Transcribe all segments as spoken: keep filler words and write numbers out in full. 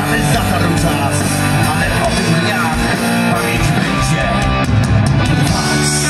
ale zatarł czas, ale po tych dniach pamięć będzie was.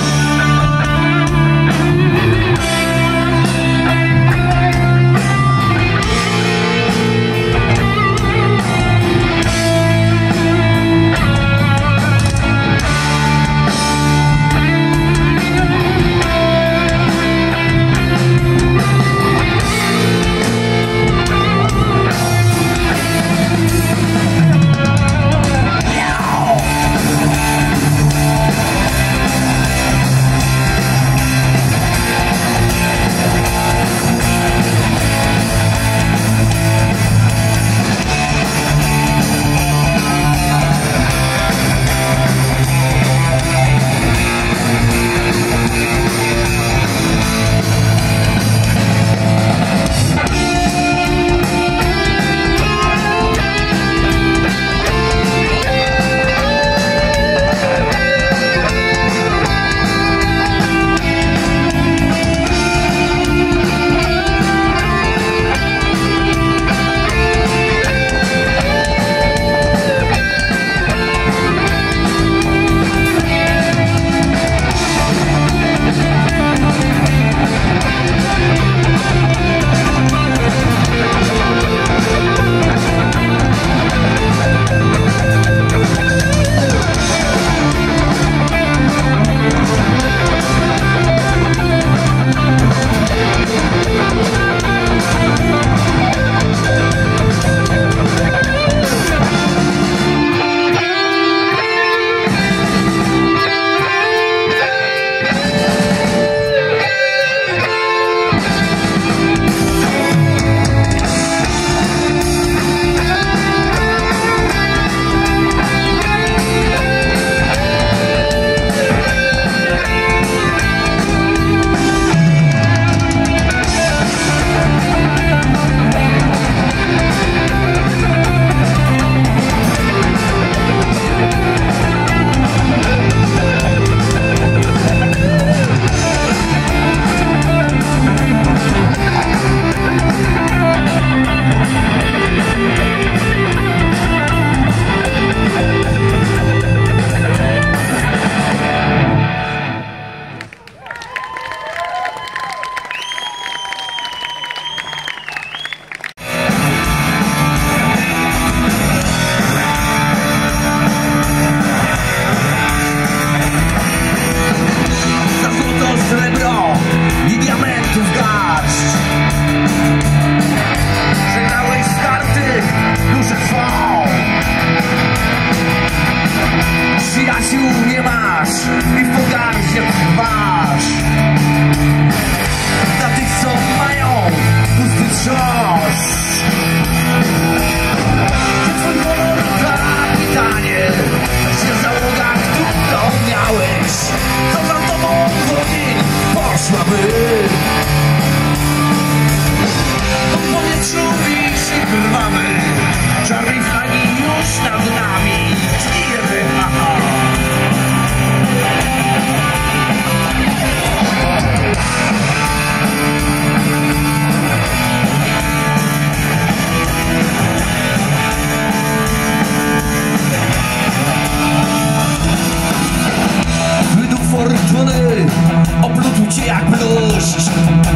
Oplótł cię jak bluszcz.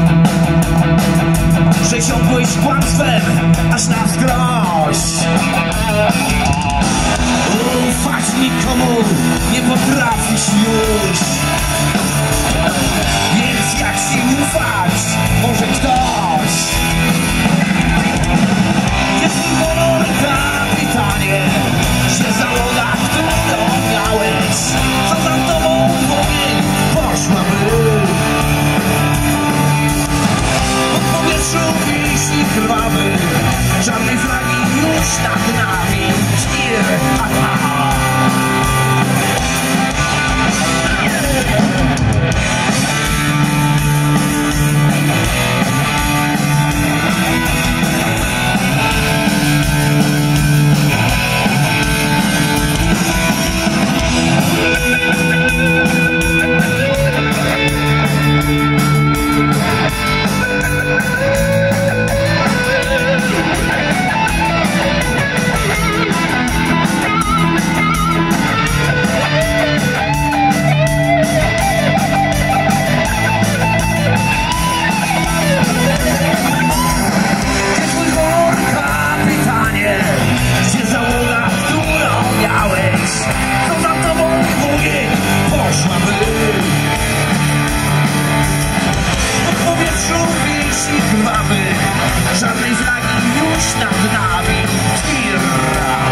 Przesiąkłeś kłamstwem aż na wskroś. Ufać nikomu nie potrafisz już. Więc jak ci ufać może ktoś? Jest twój honor, kapitanie, że załoga, którą miałeś, co za tobą w ogień poszłaby. W powietrzu wisi krwawy czarnej flagi. kapitanie, gdzie załoga, którą miałeś? Co za tobą mówię, poszłaby? W powietrzu wisi krwawy, żadnej flagi już nad nami. Tirra.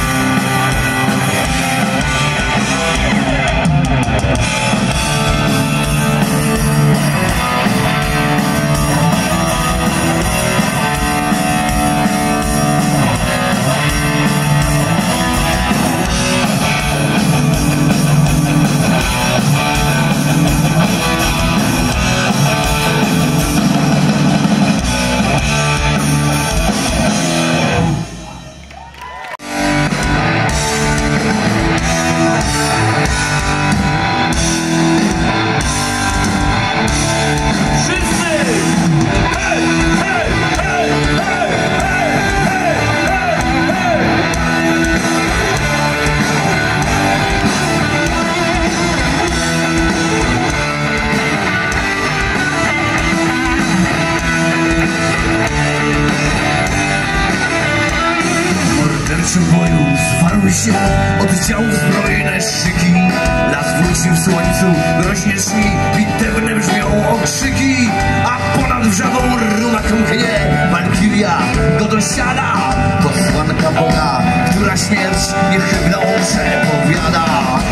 W boju zwarły się oddziałów zbrojne szyki. Las wrócił w słońcu, groźnie szli, bitewne brzmią okrzyki. A ponad wrzawą rumaką chnie walkiria Godosiada, posłanka Boga, która śmierć niechybną przepowiada.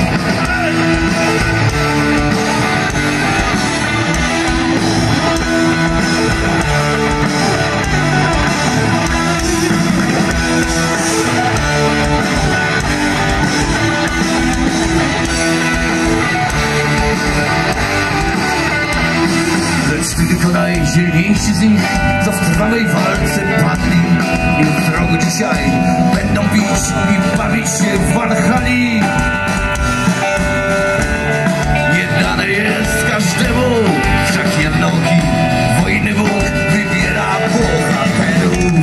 Tylko najdzielniejsi z nich, co w trwałej walce padli, jutro go dzisiaj będą bić i bawić się w Walhalli. Nie dane jest każdemu, wszak jednoki wojny Bóg wybiera bohaterów.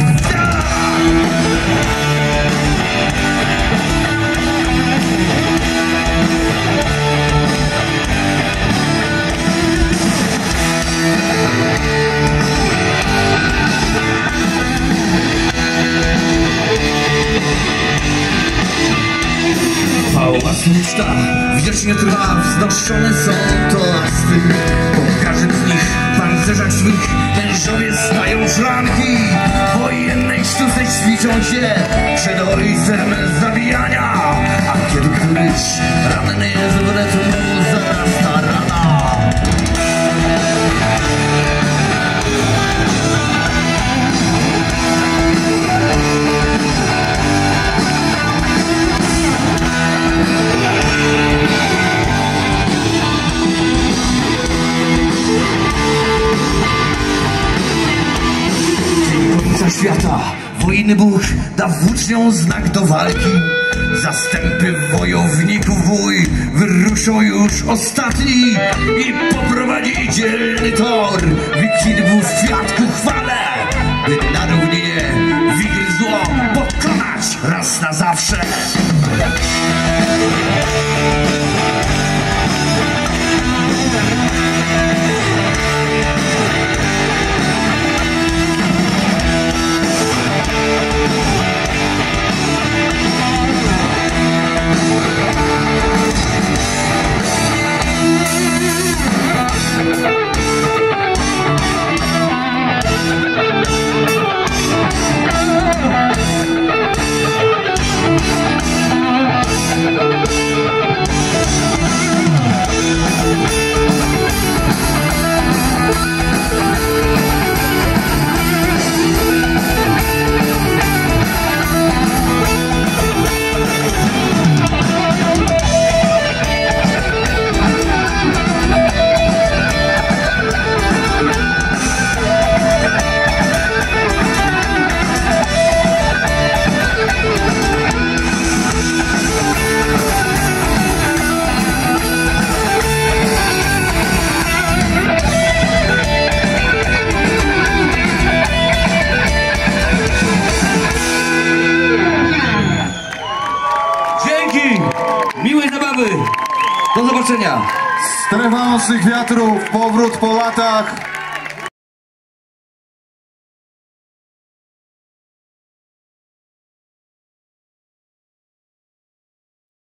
Pałac uczta wiecznie trwa, wznoszone są toasty. Po każdym z nich pancerzach swych mężowie stają szranki. W wojennej sztuce ćwiczą się przed ojcem zabijania. A kiedy któryś ranny z wletu mu zarasta rana. Świata wojny Bóg da włócznią znak do walki. Zastępy wojowników bój wyruszą już ostatni i poprowadzi dzielny tor wikidbów świat ku chwale, by na równinie wigry zło pokonać raz na zawsze. Do zobaczenia. Strefa nocnych wiatrów, powrót po latach.